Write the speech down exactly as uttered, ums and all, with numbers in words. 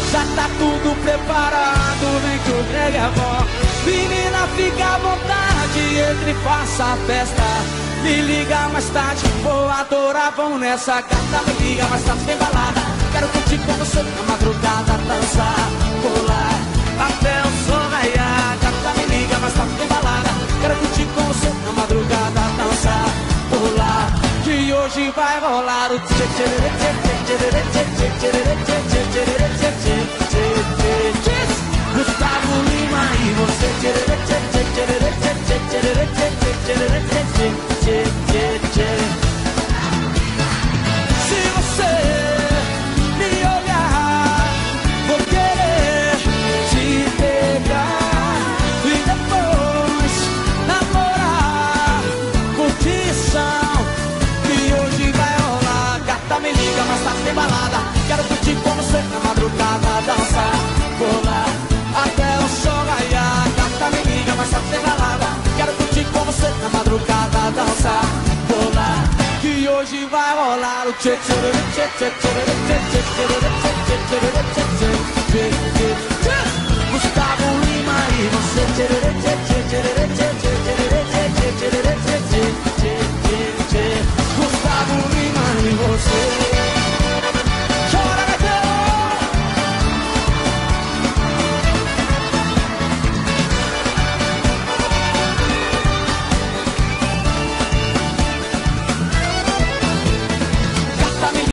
Já tá tudo preparado, vem que o brega é bom. Menina, fica à vontade, entre e faça a festa. Me liga mais tarde, vou adorar, vamos nessa gata. Me liga mais tarde, tem balada. Quero curtir com você na madrugada, dançar, pular até o sol raiar. Gata, me liga mais tarde, tem balada. Quero curtir com você na madrugada, dançar, pular. Que hoje vai rolar o tchê tchê tchê tchê tchê tchê tchê tchê tchê tchê tchê. Gustavo Lima e você tchê tchê tchê tchê tchê tchê tchê tchê tchê tchê. Se você me olhar, vou querer te pegar e depois namorar. Curtição que hoje vai rolar. Gata, me liga, mas tá sem balada. Quero curtir com você na madrugada, dançar, pular até o sol raiar. Gata, me liga, mas tá sem balada. Quero curtir com você na madrugada, dançar, pular. Que hoje vai rolar o tchê tchê tchê tchê tchê tchê tchê tchê.